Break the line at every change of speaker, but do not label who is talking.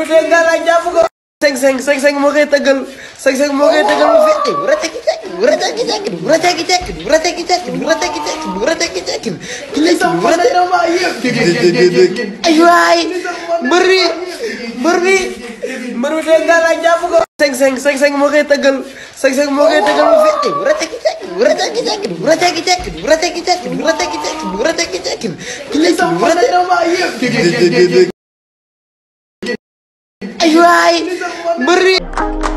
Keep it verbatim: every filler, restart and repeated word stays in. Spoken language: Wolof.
Baru dia galak jàpp ko. Seng seng seng seng moo koy tëggal seng seng moo koy tëggal mu fi wura tekki tekki wura tekki tekki wura tekki tekki wura tekki tekki wura tekki tekki wura tekki tekki ay waay mbër bi mbër bi mbër bi dia galak jàpp ko. Seng seng seng seng moo koy tëggal seng seng moo koy tëggal mu fi wura tekki tekki wura tekki tekki wura tekki tekki wura tekki tekki wura tekki tekki wura tekki tekki ay waay mbër bi